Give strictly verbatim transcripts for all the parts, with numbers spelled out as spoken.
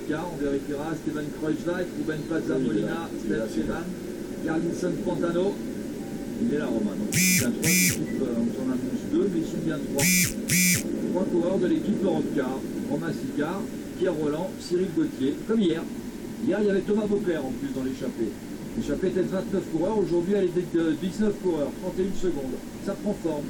Ricard, on vérifiera. Steven Kreuzweig, Ruben Plaza Molina, Steph Sevan, Garlinson Pantano. Il est là, Romain. Donc, il y a trois équipes, on en annonce deux, mais ils sont bien trois. Trois coureurs de l'équipe Europcar. Romain Sicard, Pierre Roland, Cyril Gauthier, comme hier. Hier, il y avait Thomas Beauclerc en plus dans l'échappée. L'échappée était de vingt-neuf coureurs, aujourd'hui elle est de dix-neuf coureurs, trente et une secondes. Ça prend forme.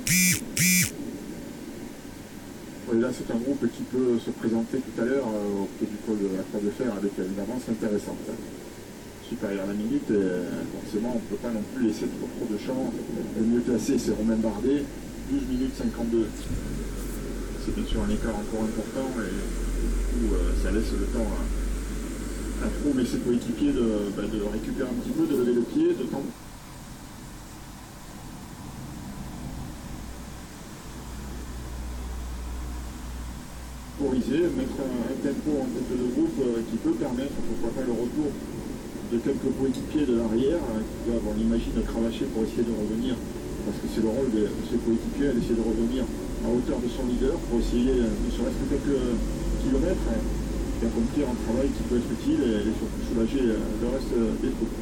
Oui, là, c'est un groupe qui peut se présenter tout à l'heure euh, au pied du col de la Croix de Fer avec une avance intéressante. Supérieure à la minute, et forcément, on ne peut pas non plus laisser trop, trop de champ. Le mieux classé, c'est Romain Bardet, douze minutes cinquante-deux. C'est bien sûr un écart encore important, et du coup, euh, ça laisse le temps à, à Froome et ses coéquipiers de, bah, de récupérer un petit peu, de lever le pied, de temps. Mettre un, un tempo en tête de groupe euh, qui peut permettre, pourquoi pas, le retour de quelques coéquipiers de l'arrière hein, qui doivent, on l'imagine, cravacher pour essayer de revenir, parce que c'est le rôle de, de ces coéquipiers d'essayer de revenir à hauteur de son leader pour essayer, ne serait-ce que quelques kilomètres, hein, d'accomplir un travail qui peut être utile et, et surtout soulager le reste des troupes.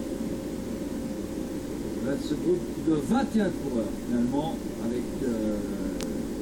Ce groupe de vingt et un coureurs finalement avec euh,